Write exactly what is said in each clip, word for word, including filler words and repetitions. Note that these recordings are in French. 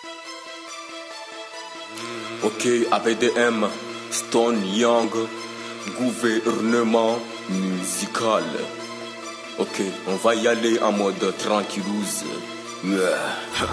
Ok, A B D M, Stone Young, gouvernement musical. Ok, on va y aller en mode tranquillouse. Yeah.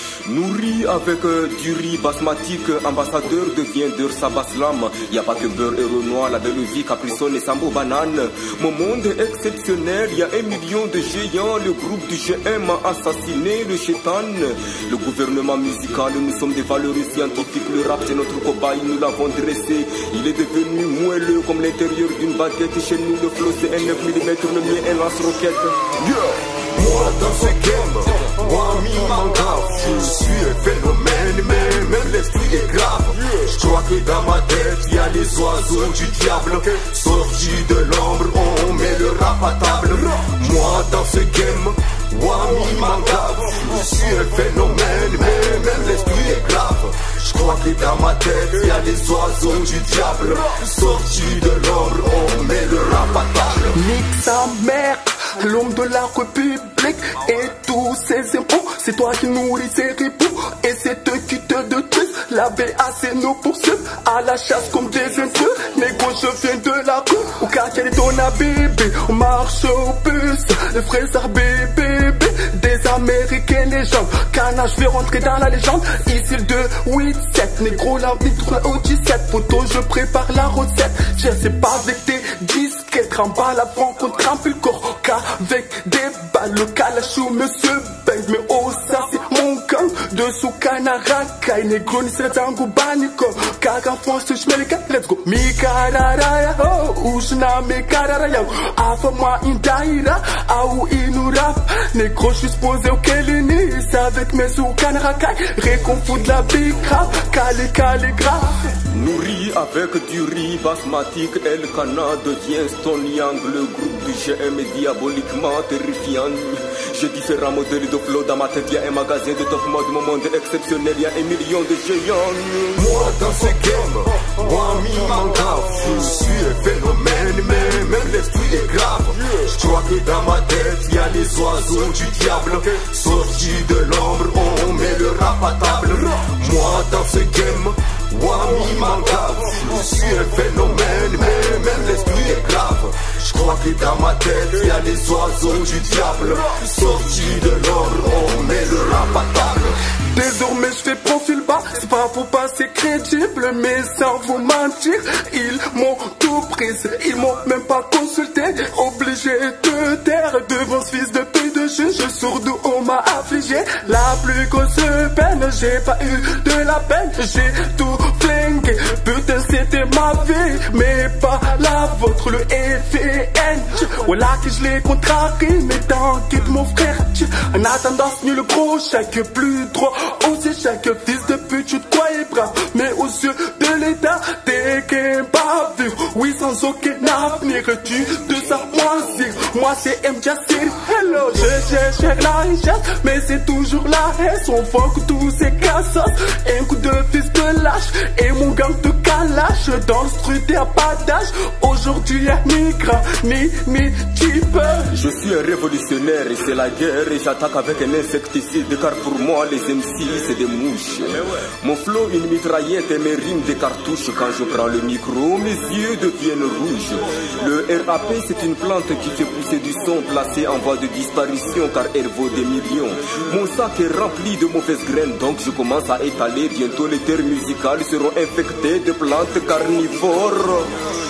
Nourri avec euh, du riz basmatique, ambassadeur de viandeur Sabaslam. Y a pas que beurre et renoir, la belle vie, capricone et sambo banane. Mon monde est exceptionnel, y a un million de géants. Le groupe du G M a assassiné le chétan. Le gouvernement musical, nous sommes des valeureux scientifiques. Le rap c'est notre cobaye, nous l'avons dressé. Il est devenu moelleux comme l'intérieur d'une baguette. Chez nous le flow c'est un neuf millimètres, le mien un lance-roquette. Yeah. Moi dans ce game, moi mi m'engage. Je suis un phénomène, mais même l'esprit est grave. Je crois que dans ma tête, il y a les oiseaux du diable. Sortis de l'ombre, on met le rap à table. Moi dans ce game, moi mi m'engage. Je suis un phénomène, mais même l'esprit est grave. Je crois que dans ma tête, il y a les oiseaux du diable. Sortis de l'ombre, on met le rap à table. Nique sa mère, l'homme de la République et tous ses impôts. C'est toi qui nourris ses ripoux et c'est eux qui te détruisent. La B A C nous poursuit à la chasse comme des intrus. Négo, je viens de la rue, au quartier des Dona bébé. On marche au bus, les frères bébé. Des Américains légendes, canard, je vais rentrer dans la légende. Ici le deux, huit, sept, négro, la vie tourne au dix-sept. Photo, je prépare la recette. Je sais pas avec tes disquettes, remballe la rencontre, trempe le corps. Qu'avec des balles, le calachou, monsieur bang. Mais oh, ça c'est mon gang. Dessous canaraca, négro, ni c'est tango banico. Car en France, je mets les gars, let's go. Mi cararaya, oh, ou je n'ai mes cararaya. Avant moi, une daïra, ah ou une rap. Négro, je suis posé au Kelini, c'est avec mes sous canaraca. Réconfort de la big rap, calé, calé, grave. Nourri avec du riz basmatique, El Cana devient Stone Young. Le groupe du G M est diaboliquement terrifiant. J'ai différents modèles de flow dans ma tête. Y'a un magasin de top mode, mon monde est exceptionnel. Y'a un million de géants. Moi dans ce game, moi mi m'engage. Je suis un phénomène, mais même l'esprit est grave. Je crois que dans ma tête, il y a les oiseaux du diable. Sortis de l'ombre, on met le rap à table. Moi dans ce game, moi mi m'engage. Je suis un phénomène, mais même l'esprit est grave. Je crois que dans ma tête, il y a les oiseaux du diable. Sortis de l'ombre, on met le rap à table. Désormais je fais profil bas, c'est pas pour passer crédible, mais sans vous mentir, ils m'ont tout pris, ils m'ont même pas consulté, obligé de taire devant ce fils de pute de juge, sourd on m'a affligé, la plus grosse peine, j'ai pas eu de la peine, j'ai tout flingué, putain c'était ma vie, mais pas la vôtre, le F N, voilà que je l'ai contrarié, mais t'inquiète mon frère, en attendant ce nul gros, chaque plus droit. Aussi chaque fils de pute, tu te croyais brave. Mais aux yeux de l'état, t'es qu'un bavure. Oui, sans aucun avenir, tu te sens moisir. Moi c'est M. Jassir, hello. Je cherche la richesse, mais c'est toujours la haine. On voit que tous ces cassos, un coup de fils de lâche. Et mon gang de calache, dans le street y'a pas d'âge. Aujourd'hui y'a ni grand, ni, ni type. Je suis un révolutionnaire et c'est la guerre. Et j'attaque avec un insecticide, car pour moi les M C c'est des mouches. Mon flow une mitraillette et mes rimes des cartouches. Quand je prends le micro, mes yeux deviennent rouges. Le R A P c'est une plante qui fait pousser du son, placé en voie de disparition car elle vaut des millions. Mon sac est rempli de mauvaises graines, donc je commence à étaler. Bientôt les terres musicales seront infectées de plantes carnivores.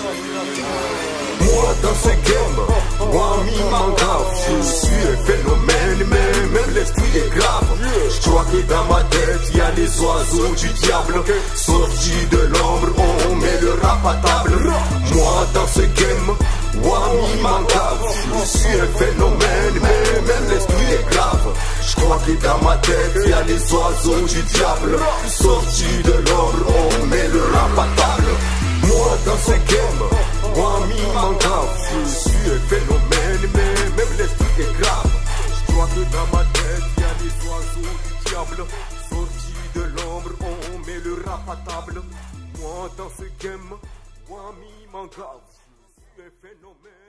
Moi dans ce game, moi mi m'engage. Je suis un phénomène, mais même l'esprit est grave. Je crois que dans ma tête, il y a les oiseaux du diable. Sortis de l'ombre, on met le rap à table. Moi dans ce game, moi mi m'engage. Je suis un phénomène, mais même l'esprit est grave. Je crois que dans ma tête, il y a les oiseaux du diable. Sortis de l'ombre, on met le rap à table. Moi dans ce game, moi mi m'engage. Je suis un phénomène, mais même l'esprit est grave. Je crois que dans ma tête, il y a les oiseaux du diable. Sortis de l'ombre, on met le rap à table. Moi dans ce game, moi mi m'engage. Je suis un phénomène.